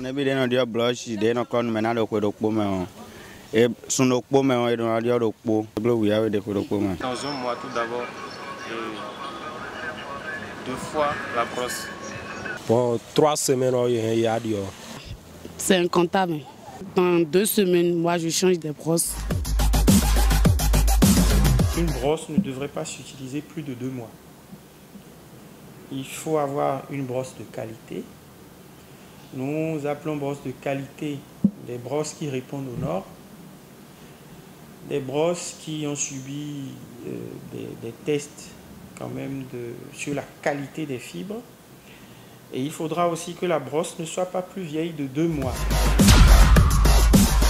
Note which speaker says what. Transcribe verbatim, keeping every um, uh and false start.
Speaker 1: mois, tout d'abord, deux fois la brosse.
Speaker 2: Pour trois semaines, il y a du.
Speaker 3: C'est incontable. Dans deux semaines, moi, je change de brosse.
Speaker 4: Une brosse ne devrait pas s'utiliser plus de deux mois. Il faut avoir une brosse de qualité. Nous appelons brosse de qualité des brosses qui répondent aux normes, des brosses qui ont subi euh, des, des tests quand même de, sur la qualité des fibres. Et il faudra aussi que la brosse ne soit pas plus vieille de deux mois.